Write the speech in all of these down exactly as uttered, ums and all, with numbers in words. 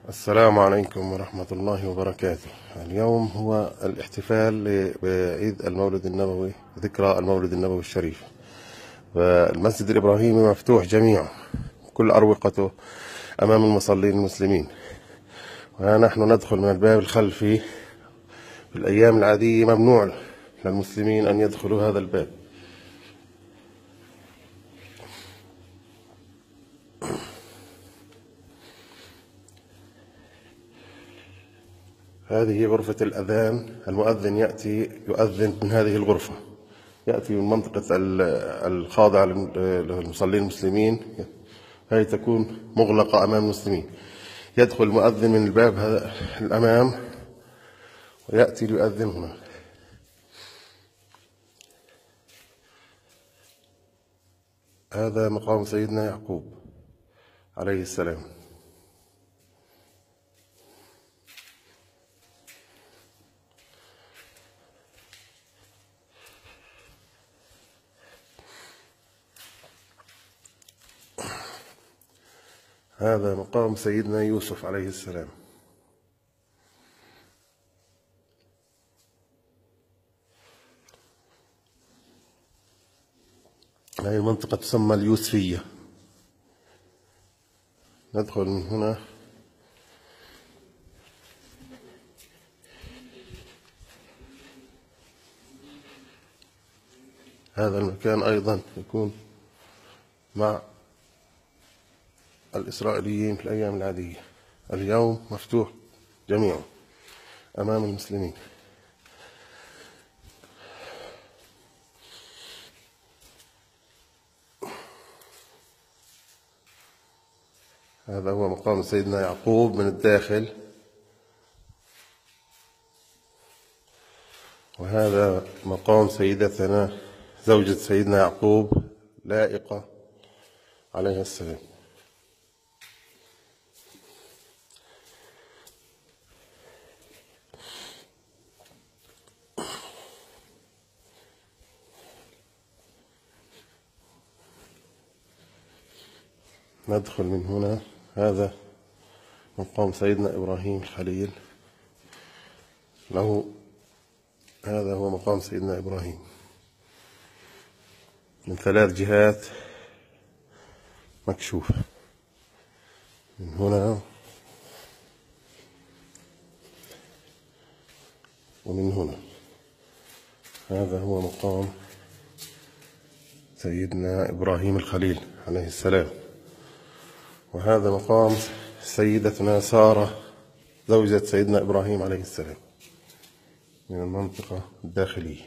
السلام عليكم ورحمة الله وبركاته. اليوم هو الاحتفال بعيد المولد النبوي، ذكرى المولد النبوي الشريف، والمسجد الإبراهيمي مفتوح جميعه، كل أروقته أمام المصلين المسلمين، ونحن ندخل من الباب الخلفي. في الأيام العادية ممنوع للمسلمين أن يدخلوا هذا الباب. هذه غرفة الأذان، المؤذن يأتي يؤذن من هذه الغرفة، يأتي من منطقة الخاضعة للمصلين المسلمين، هذه تكون مغلقة أمام المسلمين. يدخل المؤذن من الباب هذا الأمام ويأتي ليؤذن هنا. هذا مقام سيدنا يعقوب عليه السلام. هذا مقام سيدنا يوسف عليه السلام. هذه المنطقة تسمى اليوسفية. ندخل من هنا. هذا المكان أيضا يكون مع الإسرائيليين في الأيام العادية. اليوم مفتوح جميعه أمام المسلمين. هذا هو مقام سيدنا يعقوب من الداخل، وهذا مقام سيدتنا زوجة سيدنا يعقوب لائقة عليها السلام. ندخل من هنا. هذا مقام سيدنا إبراهيم الخليل له. هذا هو مقام سيدنا إبراهيم من ثلاث جهات مكشوفة، من هنا ومن هنا. هذا هو مقام سيدنا إبراهيم الخليل عليه السلام، وهذا مقام سيدتنا سارة زوجة سيدنا إبراهيم عليه السلام من المنطقة الداخلية.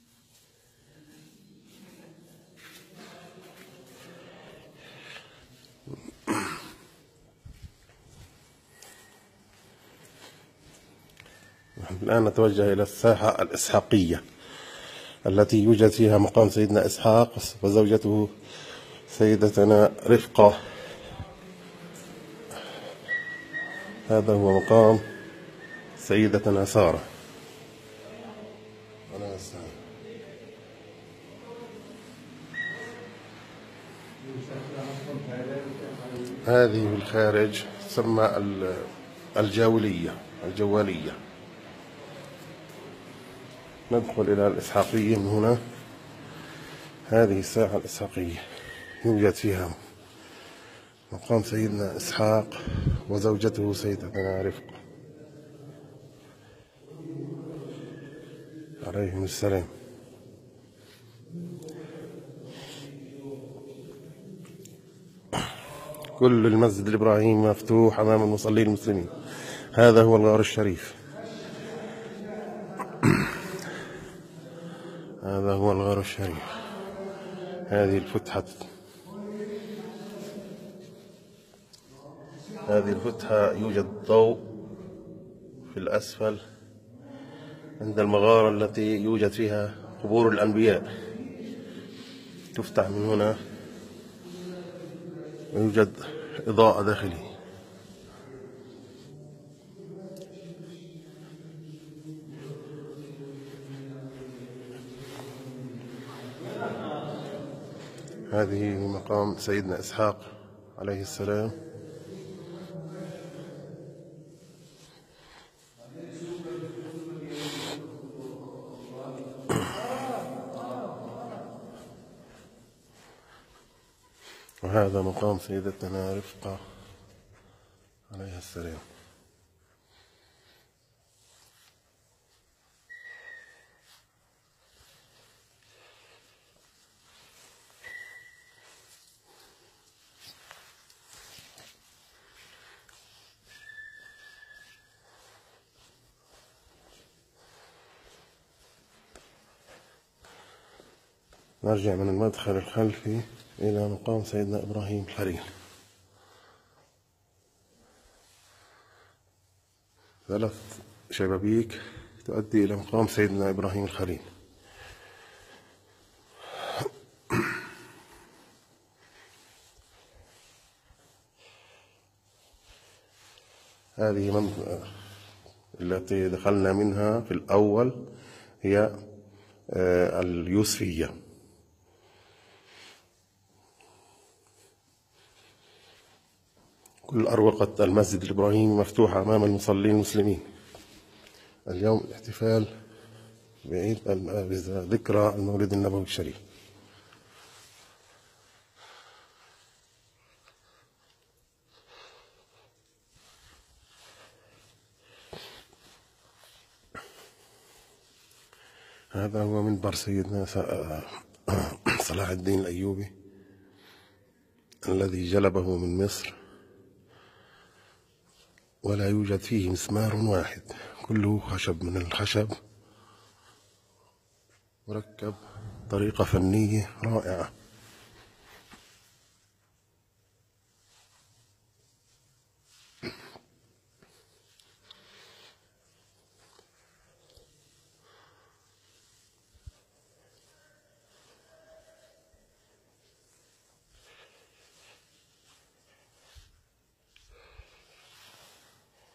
الآن نتوجه إلى الساحة الإسحاقية التي يوجد فيها مقام سيدنا إسحاق وزوجته سيدتنا رفقة. هذا هو مقام سيدتنا سارة. هذه في الخارج تسمى الجاولية الجوالية. ندخل إلى الإسحاقية من هنا. هذه الساحة الإسحاقية يوجد فيها مقام سيدنا إسحاق وزوجته سيدتنا رفقة عليهم السلام. كل المسجد الإبراهيمي مفتوح أمام المصلين المسلمين. هذا هو الغار الشريف. هذا هو الغار الشريف. هذه الفتحة هذه الفتحة يوجد ضوء في الأسفل عند المغارة التي يوجد فيها قبور الأنبياء. تفتح من هنا ويوجد إضاءة داخلية. هذه مقام سيدنا إسحاق عليه السلام. وهذا مقام سيدتنا رفقة عليها السلام. نرجع من المدخل الخلفي إلى مقام سيدنا إبراهيم الخليل. ثلاث شبابيك تؤدي إلى مقام سيدنا إبراهيم الخليل. هذه منطقة التي دخلنا منها في الأول هي اليوسفية. كل أروقة المسجد الإبراهيمي مفتوحة أمام المصلين المسلمين. اليوم الاحتفال بعيد ذكرى المولد النبوي الشريف. هذا هو منبر سيدنا صلاح الدين الأيوبي الذي جلبه من مصر، ولا يوجد فيه مسمار واحد، كله خشب من الخشب، مركب بطريقة فنية رائعة.